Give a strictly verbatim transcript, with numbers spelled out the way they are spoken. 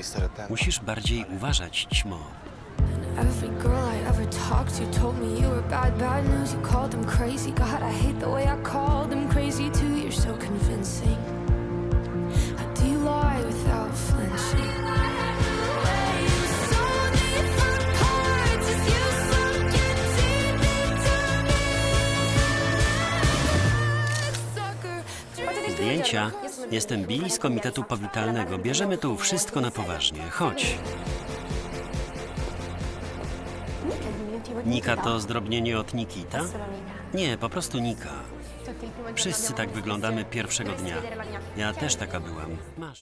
Musisz bardziej uważać, ćmo. Every girl I ever talked to told me you were bad, bad news. You called them crazy. God, I hate the way I called them crazy too. You're so convincing. How do you lie without flinching? Zdjęcia. Jestem Billy z Komitetu Powitalnego. Bierzemy tu wszystko na poważnie. Chodź. Nika to zdrobnienie od Nikita? Nie, po prostu Nika. Wszyscy tak wyglądamy pierwszego dnia. Ja też taka byłam. Masz.